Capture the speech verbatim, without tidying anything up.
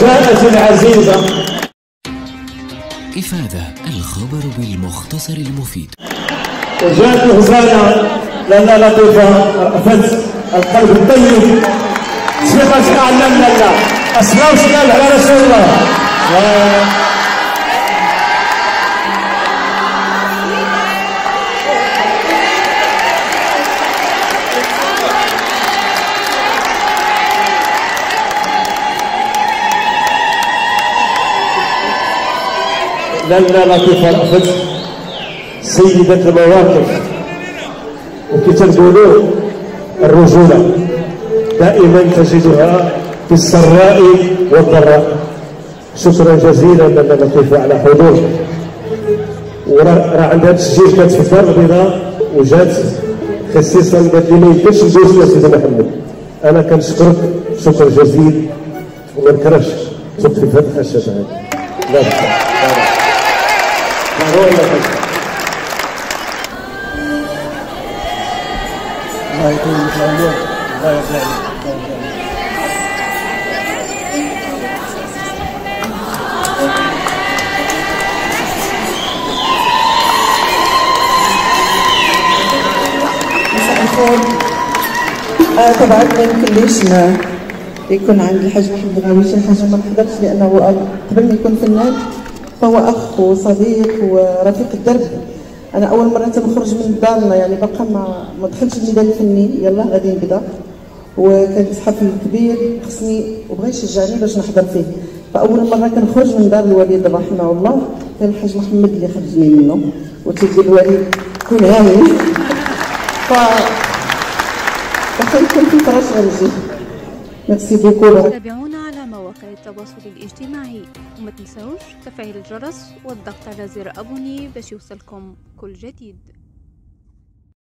المفاجأة العزيزة. إفادة الخبر بالمختصر المفيد. وجاءت الغزالة لالا لطيفة رأفت القلب الطيب ثقة أعلم لالا أصلاً وسلام على رسول الله. لالا لطيفة رأفت سيدة المواقف، وكي تنقولوا الرجولة دائما تجدها في السراء والضراء. شكرا جزيلا لالا لطيفة على حضور، وراه عندها تسجيل كانت في الدار البيضاء وجات خصيصا قالت لي ما يمكنش ندوز يا سيدي محمد. انا كنشكرك شكر جزيل وما نكرهش تدخل في هذه الحشاشه هذه. لا لا الله يكون مثل العمر. الله يرضى عليك. مساء الخير. آه طبعا ما يمكنليش يكون عند الحاج محمد غاوي شي حاجه ما نحضرش، لانه قبل ما يكون فنان فهو اخ وصديق ورفيق الدرب. انا اول مره تنخرج من دارنا، يعني باقا ما ما دخلتش الميدان الفني، يلا غادي نبدا. وكان حفل كبير خصني وبغى يشجعني باش نحضر فيه، فاول مره كنخرج من دار الوالد رحمه الله كان الحاج محمد اللي خرجني منه، وتيجي الوالد كون هاني ف واخا يكون في فراش غنجي. ميرسي بوكو. تابعونا على مواقع التواصل الاجتماعي، وما تنسوش تفعيل الجرس والضغط على زر ابوني باش يوصلكم كل جديد.